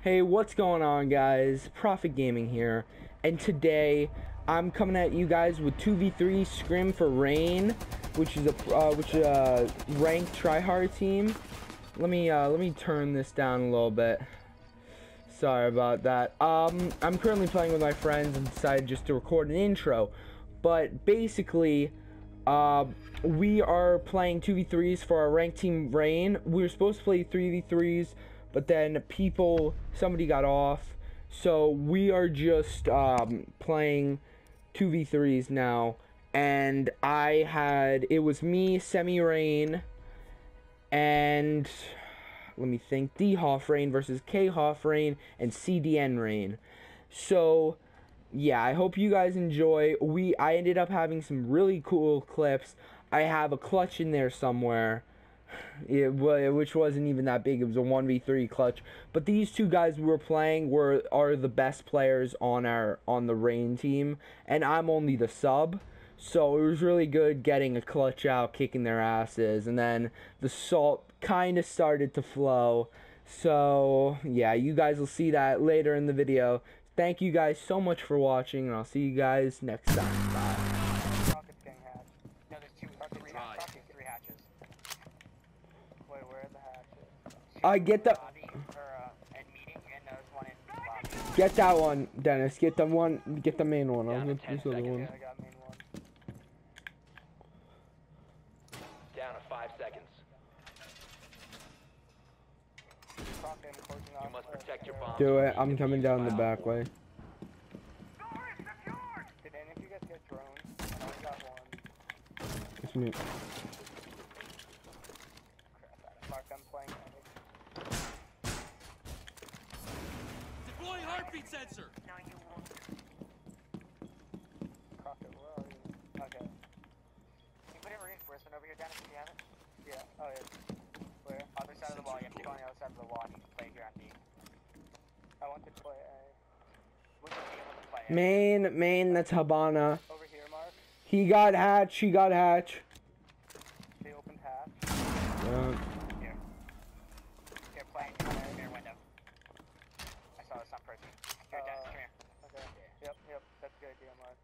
Hey, what's going on, guys? Prophet Gaming here, and today I'm coming at you guys with 2v3 Scrim for Rain, which is a ranked tryhard team. Let me turn this down a little bit. Sorry about that. I'm currently playing with my friends and decided just to record an intro, but basically, we are playing 2v3s for our ranked team Rain. We were supposed to play 3v3s, but then somebody got off, so we are just playing 2v3s now. And it was me, Semi-Rain, and let me think, D-Hoff-Rain versus K-Hoff-Rain and CDN-Rain. So yeah, I hope you guys enjoy. I ended up having some really cool clips. I have a clutch in there somewhere, which wasn't even that big. It was a 1v3 clutch. But these two guys we were playing are the best players on the Rain team, and I'm only the sub. So it was really good getting a clutch out, kicking their asses, and then the salt kind of started to flow. So yeah, you guys will see that later in the video. Thank you guys so much for watching, and I'll see you guys next time. Bye. Rocket's getting hatched. No, there's three hatches. Wait, where are the hatches? I get the. Lobby, and meeting, and there's one in lobby. Get that one, Dennis. Get the one. Get the main one. I'll get this other one. Yeah, I got main one. Down to 5 seconds. You must protect your bomb. Do it. I'm coming down the back way. Did any of you guys get drones? I only got one. It's me. Crap, Mark, I'm playing. Deploying heartbeat sensor. No, you won't. Crockett, where are you? Okay. Can you put in reinforcement over here, Dennis, if you have it? Yeah. Oh, yeah. Where? Other side of the wall. You have to go on the other side of the wall. You can play here on D. I want to play A. Would you be able to play A? Main, that's Habana. Over here, Mark. He got hatch, she got hatch. They opened hatch. Yeah. Here. Here, play in your window. I saw this on person. Here, Dennis, come here. Okay. Yep. That's a good idea, Mark.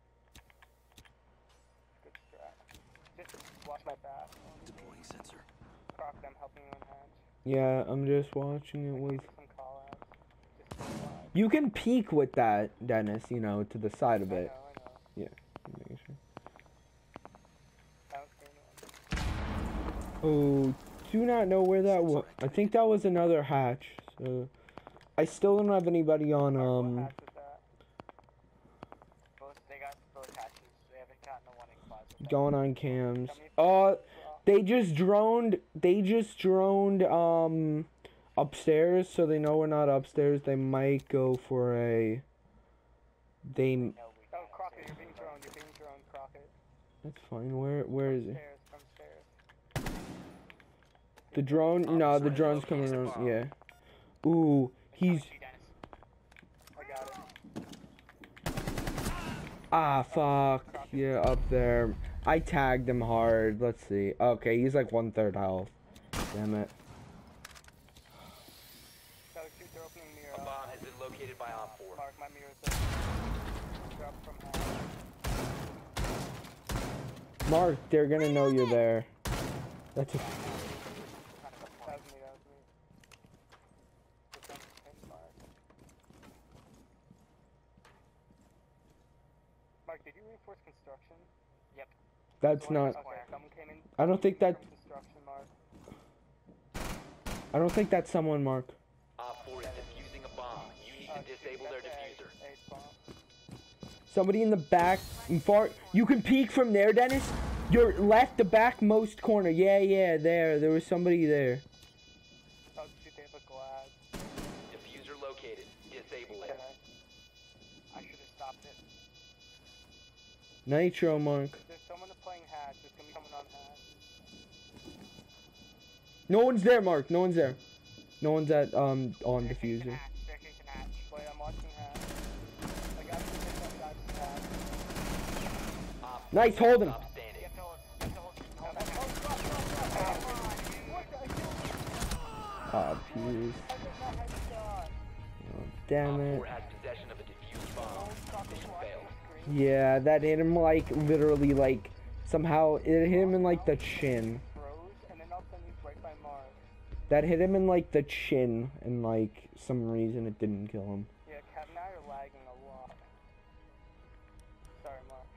Good strat. Just watch my back. Deploying sensor. Crockett, I'm helping you in hatch. Yeah, I'm just watching it with. Some call outs. You can peek with that, Dennis, you know, to the side of it. I know. Yeah, I'm making sure. I don't see anyone. Oh, do not know where that was. I think that was another hatch. So I still don't have anybody on What hatch was that? They got both hatches. They haven't gotten the one in closet. going on cams. They just droned upstairs, so they know we're not upstairs. They might go for a Oh, Crockett, you're being droned, Crockett. That's fine. Where is he? From stairs. The drone? No, the drone's coming around. Yeah. Ooh, he's. I got it. Ah, fuck. Yeah, up there. I tagged him hard. Let's see. Okay, he's like 1/3 health. Damn it. So shoot, they're opening mirror. A bomb has been located by Op 4. Mark, my mirror's up. Drop from hatch. Mark, they're gonna know you're there. That's a. That was me. Mark, did you reinforce construction? Yep. That's not. Okay, someone came in. I don't think that. Construction, Mark. I don't think that's someone, Mark. Op 4 is defusing a bomb. You need to disable their diffuser. Somebody in the back, far. You can peek from there, Dennis. Your left, the back most corner. Yeah, there. There was somebody there. Oh shoot, they have a glass. Diffuser located. Disable it. I should have stopped it. Nitro, Mark. There's someone playing hatch. There's gonna be someone on hatch. No one's there, Mark. No one's there. No one's at on diffuser. Staircase and hatch. Wait, I'm watching hatch. I got to take that guy from hatch. Nice, hold him. Stop standing. You have to hold that. Ah, please. damn it. 4 has possession of a defused bomb. Mission failed. Yeah, that hit him like literally like somehow it hit him in like the chin. Froze, and then all of a sudden he's right by Mars. That hit him in like the chin and like some reason it didn't kill him. Yeah, Kev and I are lagging a lot. Sorry,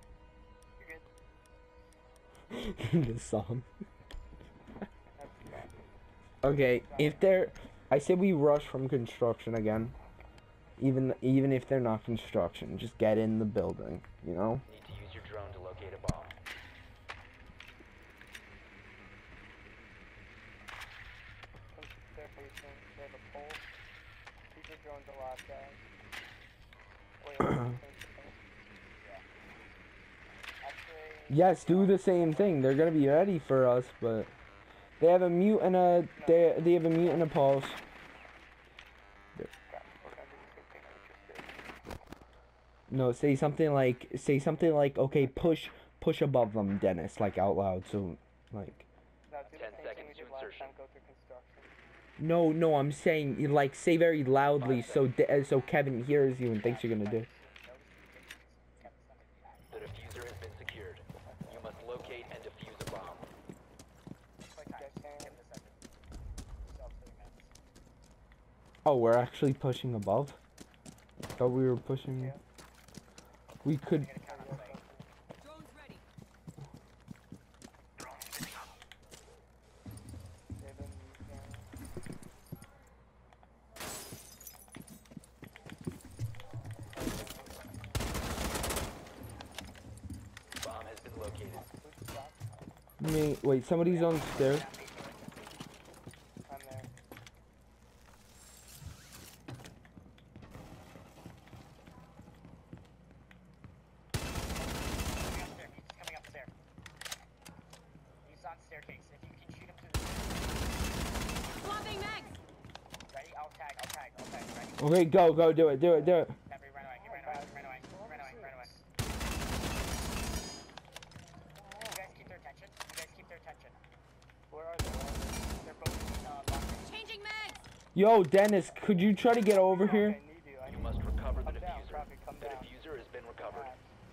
Mark. You're good. The song. That's bad. Okay, if they're I say we rush from construction again. Even if they're not construction, just get in the building, you know? Need to use your drone to locate a bomb. They're facing, they have a pole. Keep your drones alive, guys. Yeah. Actually, Yes, do the same thing. They're gonna be ready for us, but they have a mute and a they have a mute and a pulse. we're gonna do the same thing we just did. No, say something like okay, push above them, Dennis, like out loud. So like Now do the 10 same thing seconds we to did last insertion. time, go through construction. no, I'm saying you, like say very loudly so so Kevin hears you and thinks you're gonna do. The diffuser has been secured. You must locate and defuse a bomb. Oh, we're actually pushing above. Thought we were pushing. We could. Drone's ready. Bomb has been located. Wait, somebody's on stairs. I'm there. Coming upstairs. He's on staircase. If you can shoot him through the... Swapping mags. Ready? I'll tag. Ready? Okay, go, do it. Never, he ran away. You guys keep their attention. Where are they? They're both locked. Changing mags. Yo, Dennis, could you try to get over here? I need you. You must recover the Come down, diffuser. Traffic, come The down. diffuser has been recovered.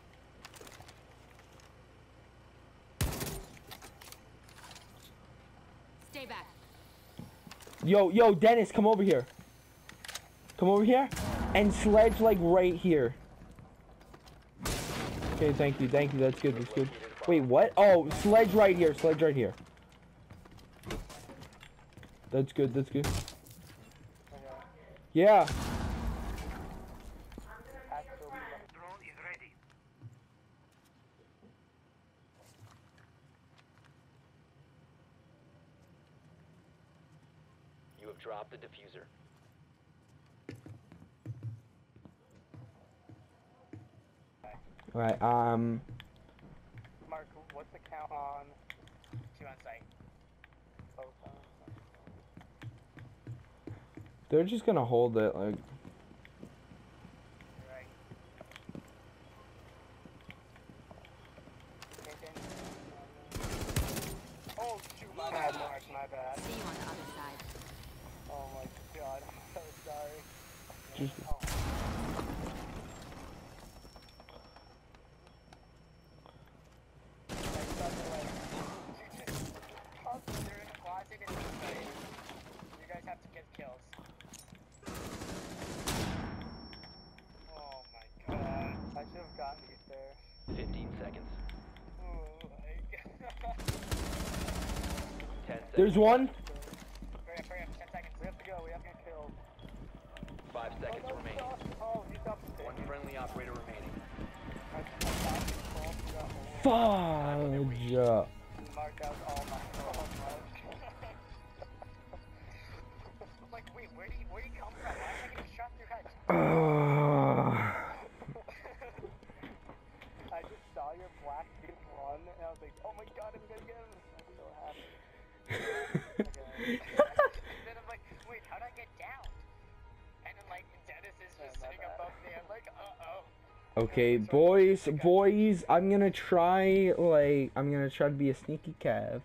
Stay back. Yo, Dennis, come over here. Come over here and sledge like right here. Okay, thank you. That's good. Wait, what? Oh, sledge right here. That's good. Yeah. Drone is ready. You have dropped the diffuser. Alright, Mark, what's the count on 2 on site? Oh, they're just gonna hold it, like. right. Oh, shoot, my bad, Mark, my bad. See you on the other side. Oh my god, I'm so sorry. Just, Oh. They're in the closet and you guys have to get kills. Oh my god. I should have gotten these there. 15 seconds. Oh my god. 10 seconds. there's one. Hurry up, 10 seconds. We have to go kill. 5 seconds remaining. Oh, he's upstairs. One friendly operator remaining. Fudge. Mark, that was all my fault, Mark. I'm like, wait, where do you come from? Why am I getting shot through head? I just saw your black dude run, and I was like, oh my god, I'm gonna get him. I'm so happy. Okay. Then I'm like, wait, how'd I get down? And then like, Dennis is just sitting above me. I'm like, uh-oh. Okay, boys, I'm gonna try to be a sneaky Cav.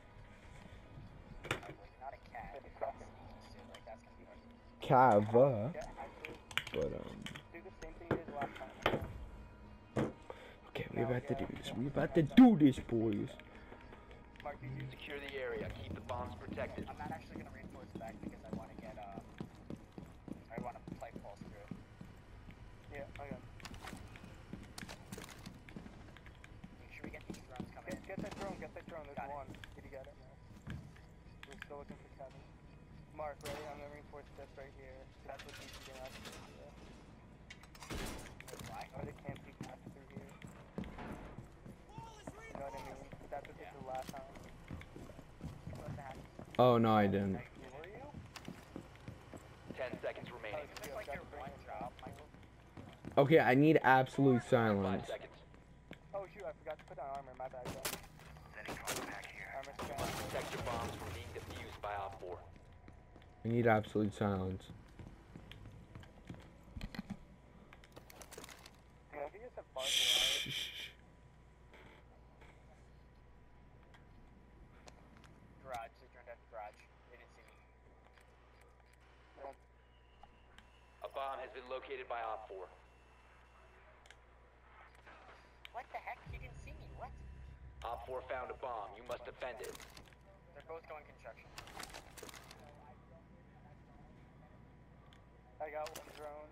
Not a cat. It's not sneaky shit. Like, that's gonna be hard. Cav. Yeah, actually. but Do the same thing you did last time. okay, we're about to do this. We're about to do this, boys. Mark, you use. Secure the area. Keep the bombs protected. I'm not actually gonna reinforce back because I want to get I want to play pulse through. Yeah, okay. Make sure we get these drones coming in. Get that drone. Get that drone. There's one. Did you get it? No. We're still looking for Kevin. Mark, ready? I'm gonna reinforce this right here. That's what he's doing. That's yeah. Why? Oh, they can't be passed through here. You know what I mean? That's what they did last time. What's that? Oh no, I didn't. Were you? 10 seconds remaining. Is this like your one drop, Michael? Okay, I need absolute 5 silence. seconds. Oh shoot, I forgot to put on armor. My bad, guys. Sending contact here. Armor scan. Protect your bombs from being defused by Op 4. I need absolute silence. Yeah, I think it's a far Shh. garage. They turned out the garage. They didn't see me. A bomb has been located by Op 4. What the heck? He didn't see me. What? Op 4 found a bomb. You must defend it. They're both going construction. I got one drone.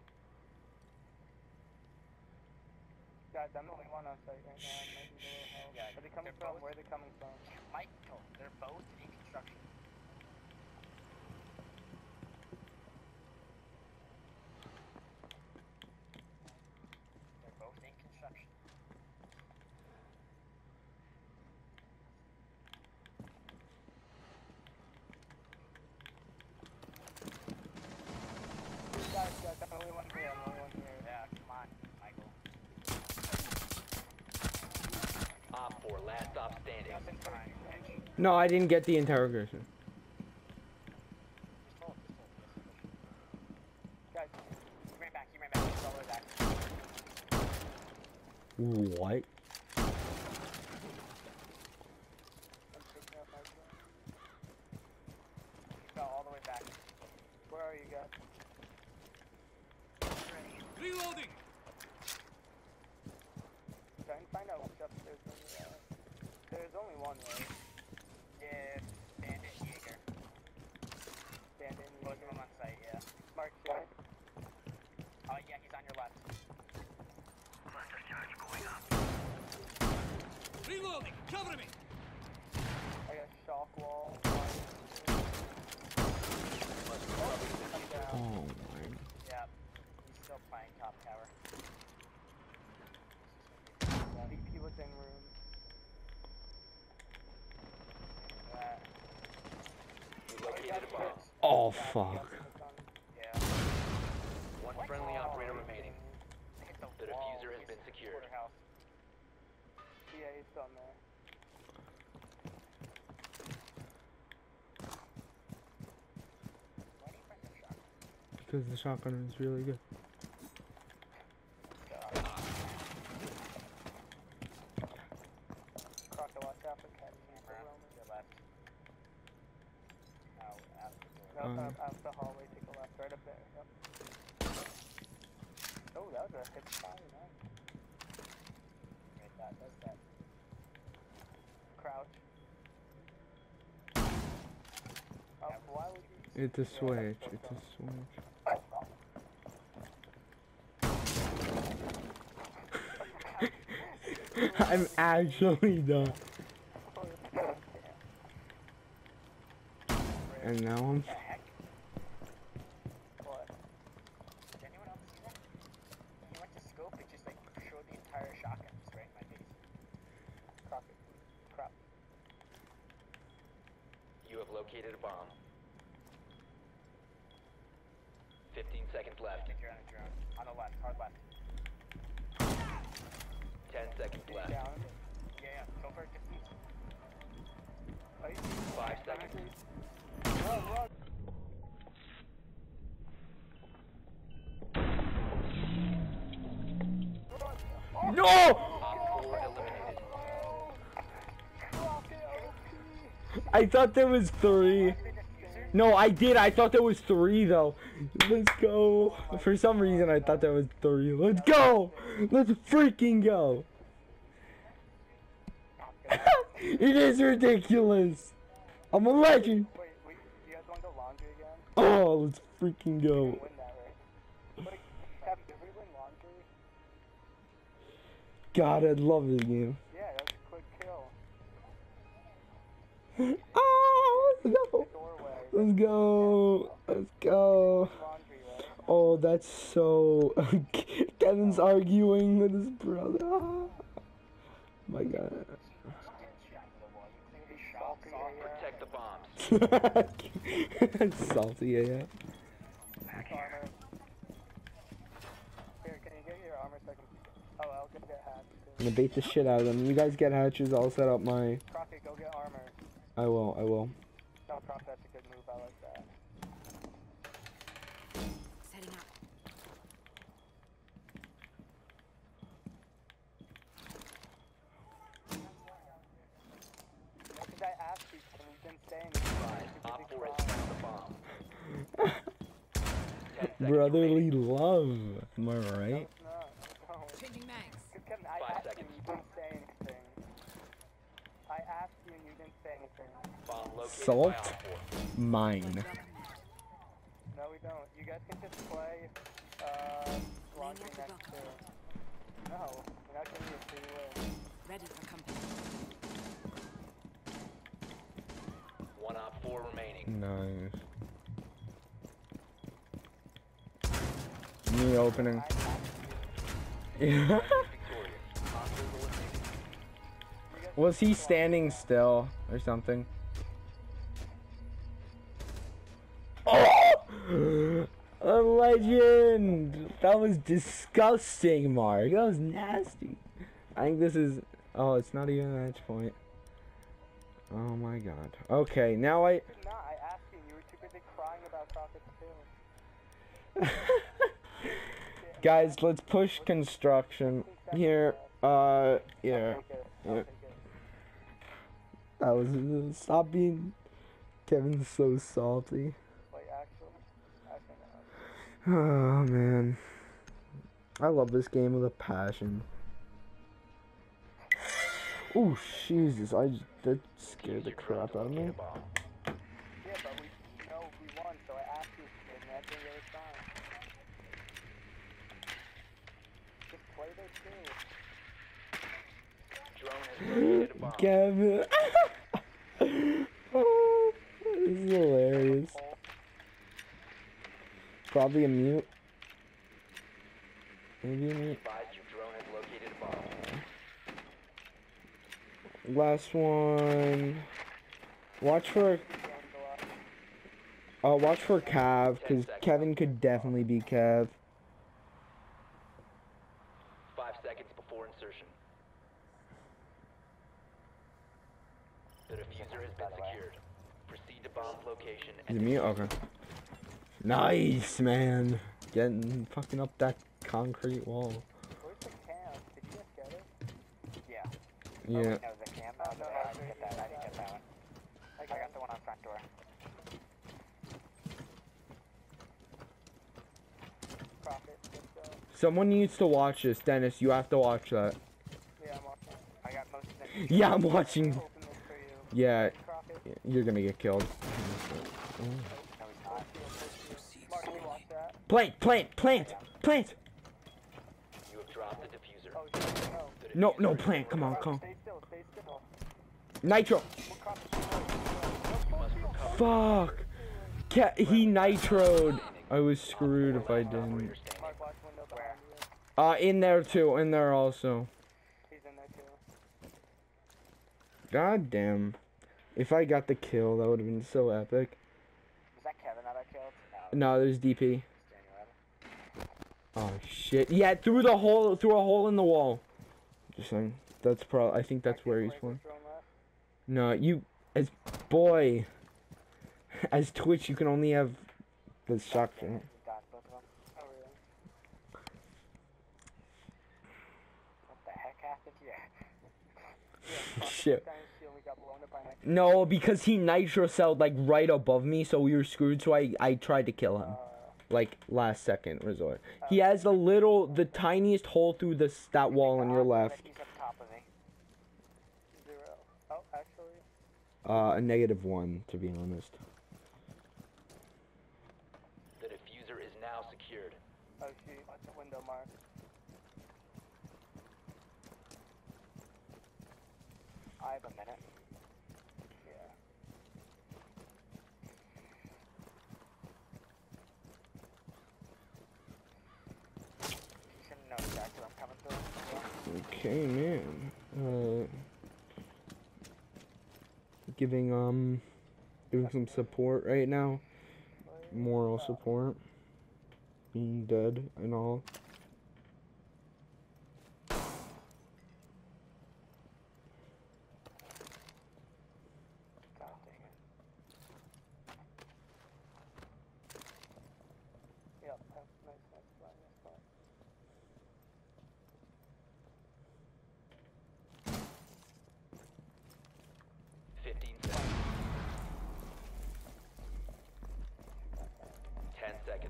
Guys, I'm the only one on site right now. I might need a little help. Yeah, are they coming from? Where are they coming from? Michael, they're both in construction. They're both in construction. Guys, I'm the only one here. I'm the only one here. Yeah, come on, Michael. Op 4, last stop standing. Nothing fine. No, I didn't get the interrogation. Guys, he ran back. He ran back. He's all the way back. What? I'm picking up my drone. He fell all the way back. Where are you guys? Reloading! Try and find out what's upstairs. There's only one, right? Yeah, Bandit and Jaeger. Bandit and Jaeger. Both of them on site, yeah. Mark, yeah. Oh, yeah, he's on your left. Cluster charge going up. Reloading! Cover me! I got shock wall. I'm down. Oh my. Yeah, he's still playing top tower. VP was in room. You located a bomb. Oh fuck. Yeah. One friendly operator remaining. Hit The wall. diffuser has He's been secured. Porterhouse. Yeah, he's still in there. Why do you press the shotgun? Because the shotgun is really good. Crocker, watch out for cat camera. To your left. Out the door. No, out the hallway, take a left, right up there. Yep. Oh, that was a hip fire, man. Right, that's that. Crouch. Why would you... It's a switch. It's a switch. I'm actually done. And now I'm. What? Did anyone else see that? He went to scope, it just like showed the entire shotgun just right in my face. Crap. You have located a bomb. 15 seconds left. I think you're on a drone. On the left, hard left. 10 seconds left. Down. Yeah, go for it, defuse. Oh, you 5 seconds. Run. No! Op 4 eliminated. I thought there was 3. No, I did. I thought there was 3 though. Let's go. For some reason, I thought there was 3. Let's go. Let's freaking go. It is ridiculous. I'm a legend. Wait, you guys want to go laundry again? Oh, let's freaking We go. can win that, right? Wait, Kevin, did we win laundry? God, I love this game. Yeah, that was a quick kill. Oh, let's go. Doorway. Let's go. Let's go. Laundry, right? Oh, that's so... Kevin's arguing with his brother. Oh, my God. Protect the bombs. Salty, yeah. Armor. Here, can you get your armor so I can... Oh, I'll go get hatch. I'm gonna bait the shit out of them. You guys get hatches, I'll set up my... Crockett, go get armor. I will. No, Crockett, that's a good move. I like that. Setting up. Because I asked you, and you've been saying Op 4 has found the bomb. 10 seconds Brotherly remaining. love. Am I right? no. Changing mags. Because Kevin, I 5 asked you seconds. and you didn't say anything. I asked you and you didn't say anything. Bomb located Salt? by Op 4. Mine. Welcome. No, we don't. You guys can just play, laundry next to... No, we're not giving you a free win. Ready for company. 1 Op 4 remaining. Nice. Me opening. I asked you. Yeah. Victorious. Hostiles eliminated. You guys Was he can just standing still or something? Oh! A legend! That was disgusting, Mark. That was nasty. I think this is... Oh, it's not even a match point. Oh my God. Okay, now I... You're not. I asked you and you were too busy crying about Crockett too. Guys, let's push construction. Here, yeah. Take it. I'll Yeah. take it. That was... Stop being... Kevin's so salty. Wait, actually, Oh, man. I love this game with a passion. Oh, Jesus. That scared the crap out of me. Locate a bomb. yeah, but we know we won, so I asked you and that's the other side. Just play there too. Drone has located a bomb. Kevin. Oh, this is hilarious. Probably a mute. Maybe a mute. Advise your drone has located a bomb. Last one. Watch for Cav, because Kevin could definitely be Cav. 5 seconds before insertion. The diffuser has been secured. Proceed to bomb's location Is and it mute? Okay. Nice, man. Getting fucking up that concrete wall. Where's the cam? Did you guys get it? Yeah. Yeah. That was the cam. Oh, no, I didn't get that. I didn't get that one. I got the one on front door. Profit. Let's go. Someone needs to watch this, Dennis. You have to watch that. Yeah, I'm watching. I got most of them. Yeah, I'm watching. Open this for you. Yeah, Profit. you're gonna get killed. No, he's not. Mark, can you watch that? Plant! you have dropped the diffuser. Oh, shit, no. The No, diffuser no, is plant. Come on, come on. Stay still, stay still. Nitro. What crop is it? You must recover. Fuck. He nitroed. I was screwed if I didn't. Operator standing. Mark, watch window behind you. In there too. In there also. He's in there too. God damn. If I got the kill, that would have been so epic. Was that Kevin that I killed? No, there's DP. Daniel Oh shit. Yeah, through a hole in the wall. Just saying. That's I think that's where he's playing. No, boy. As Twitch, you can only have the shotgun. Oh, really? What the heck happened here? Shit. Dynasty only got blown up by an No, because he nitro celled like right above me, so we were screwed. So I tried to kill him, like last second resort. He has the tiniest hole through that wall on your left. He's up top of me. 0. Oh, actually. A -1 to be honest. The diffuser is now secured. Oh, shoot. What's the window mark? I have a minute. Yeah. You should know exactly what I'm coming through. Okay, man. Giving some support right now. Moral support. Being dead and all. God dang it. Yep, nice spot. 15 seconds. 10 seconds.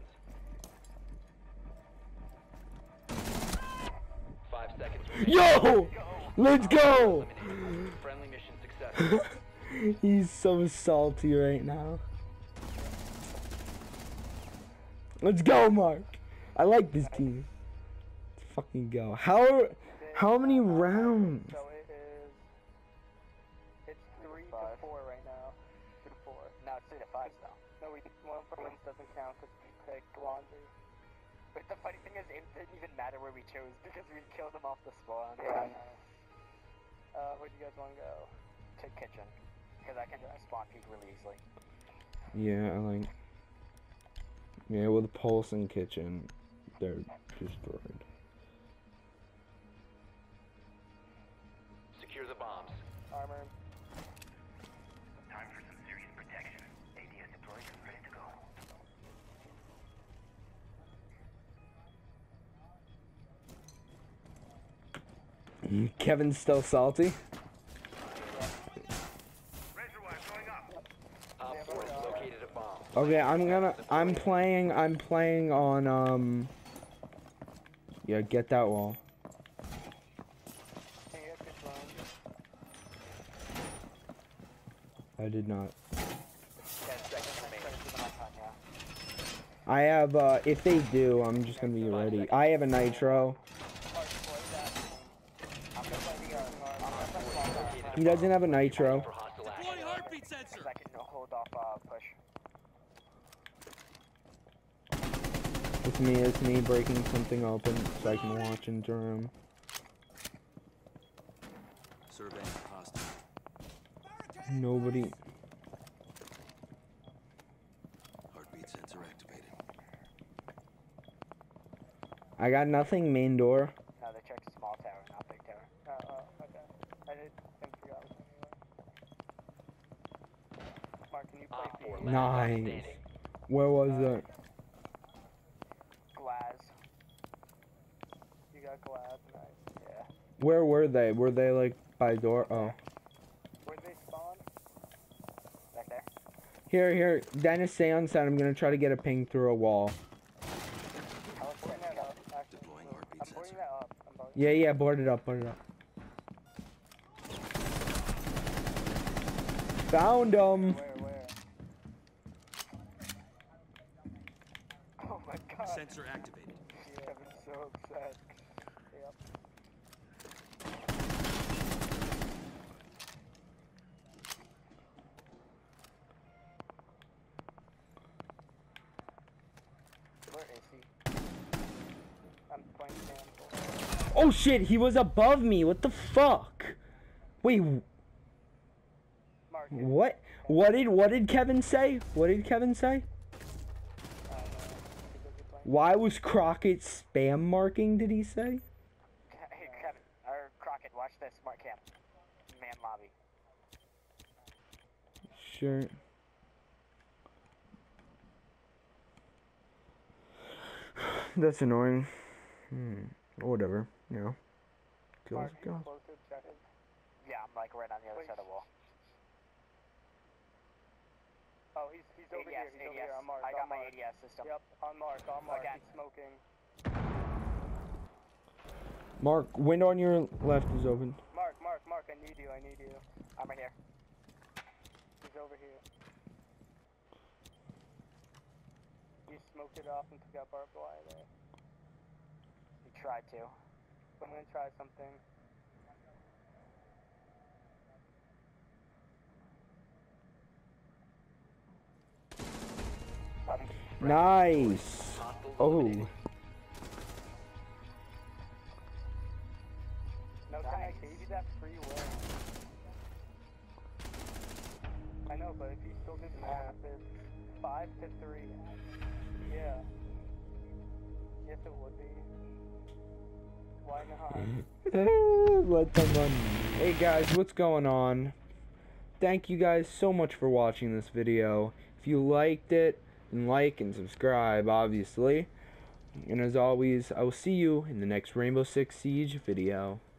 5 seconds remaining. Yo! Let's go! Eliminated. Friendly mission successful. He's so salty right now. Let's go, Mark. I like this team. Let's fucking go. How many rounds? So it's 3 to 4 right now. 3 to 4. Now it's 3 to 5 now. No, one for wins doesn't count because we picked laundry. But the funny thing is, it didn't even matter where we chose because we killed them off the spawn. Yeah. Where do you guys want to go? To kitchen. Because I can spawn peek really easily. Yeah, I like. Yeah, with Pulse and Kitchen, they're destroyed. Secure the bombs. Armor. Time for some serious protection. ADS deployed and ready to go. Kevin's still salty. Op 4 has located a bomb. Okay, I'm playing on yeah, get that wall. Hey, you guys get drone. I did not. 10 seconds remaining. I have if they do, I'm just gonna be ready. I have a nitro. He doesn't have a nitro. For hostile action. Deploy heartbeat sensor. I can hold off push. It's me breaking something open so I can watch into room. Surveying hostile. Nobody. Heartbeat sensor activated. I got nothing main door. No, they checked small tower, not big tower. Okay. I didn't think you got it anyway. Mark, can you play Op 4 B? last Nice. standing. Where was that? Glass. You got glass, nice. Yeah. Where were they? Were they like by door? Oh. Where'd they spawn? Back there. Here. Dennis, stay on side. I'm gonna try to get a ping through a wall. I was putting that up. Actually, Deploying heartbeat I'm putting sensor. that up. I'm putting Yeah, board it up. Found him. Where? Oh my god. Sensor activated. Kevin's so upset. Yep. Where is he? I'm playing Sample. Oh shit, he was above me. What the fuck? Wait, Mark, what? What did Kevin say? What did Kevin say? Why was Crockett spam marking, did he say? Hey, Kevin, or Crockett, watch this. Smart cam. Man lobby. Sure. That's annoying. Whatever, you know. Kills, Mark, kills. close to objective. Yeah, I'm like right on the other side of the wall. Oh, he's over here. He's over here. On Mark. I got on my Mark. ADS system. Yep, on Mark. On Mark. Okay. He's smoking. Mark, window on your left is open. Mark. I need you. I'm right here. He's over here. You smoked it off and took out barbed wire there. He tried to. I'm gonna try something. Nice. Oh. No, can I gave you that free will? I know, but if you still do the math, it's 5 to 3. Yeah. Yes, it would be. Why not? Let them run. Hey guys, what's going on? Thank you guys so much for watching this video. If you liked it, then like and subscribe, obviously. And as always, I will see you in the next Rainbow Six Siege video.